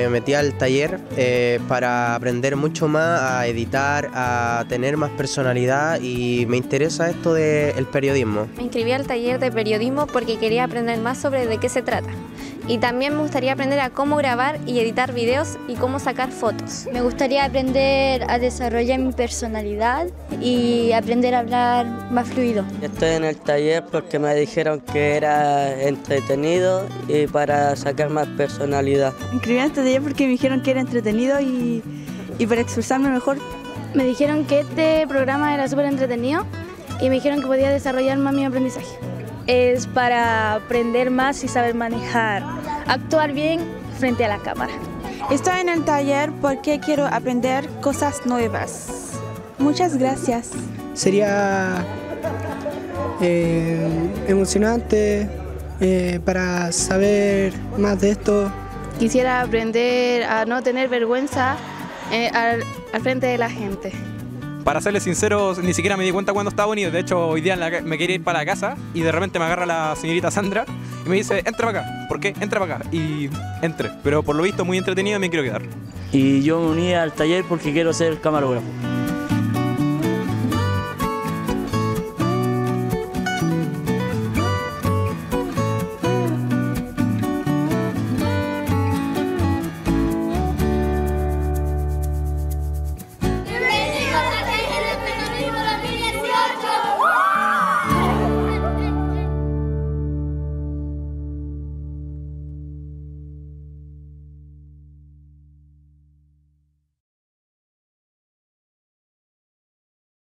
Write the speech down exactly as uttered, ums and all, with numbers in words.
me metí al taller eh, para aprender mucho más a editar, a tener más personalidad y me interesa esto del periodismo. Me inscribí al taller de periodismo porque quería aprender más sobre de qué se trata. Y también me gustaría aprender a cómo grabar y editar videos y cómo sacar fotos. Me gustaría aprender a desarrollar mi personalidad y aprender a hablar más fluido. Estoy en el taller porque me dijeron que era entretenido y para sacar más personalidad. Me inscribí en este taller porque me dijeron que era entretenido y, y para expresarme mejor. Me dijeron que este programa era súper entretenido y me dijeron que podía desarrollar más mi aprendizaje. Es para aprender más y saber manejar, actuar bien frente a la cámara. Estoy en el taller porque quiero aprender cosas nuevas. Muchas gracias. Sería eh, emocionante eh, para saber más de esto. Quisiera aprender a no tener vergüenza eh, al, al frente de la gente. Para serles sinceros, ni siquiera me di cuenta cuando estaba unido. De hecho, hoy día en la, me quería ir para la casa y de repente me agarra la señorita Sandra y me dice, entra para acá. ¿Por qué? Entra para acá. Y entré. Pero por lo visto muy entretenido y me quiero quedar. Y yo me uní al taller porque quiero ser camarógrafo.